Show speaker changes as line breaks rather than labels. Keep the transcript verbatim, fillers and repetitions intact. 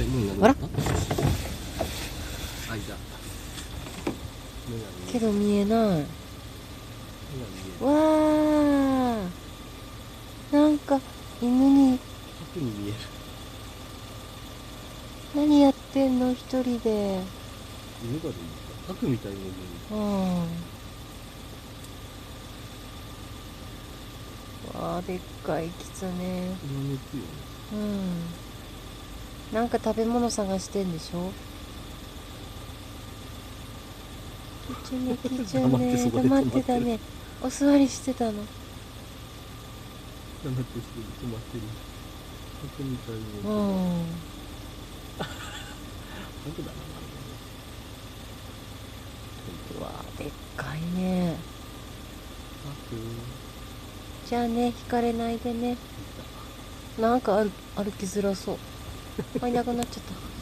れもういなく
あら
なった。あ、いた。
けど見えない。
目が見える。
わー、なんか犬に
白に見える。
何やってんの一人で。
犬がでいいか。白みたいに見える。
うん。わー、でっかいキツネ。
これは熱よね。
うん。なんか食べ物探してんでしょ。キチュネキチュ
黙ってそ
ネ、
こで
黙っ
止まってる。
てたね。お座りしてたの。
黙ってそこで止まってる。白みたいに見える。
うん。
白だな、ま
うわー、でっかいね。
白。
じゃあね、引かれないでね。なんか歩歩きづらそう。あ、いなくなっちゃった。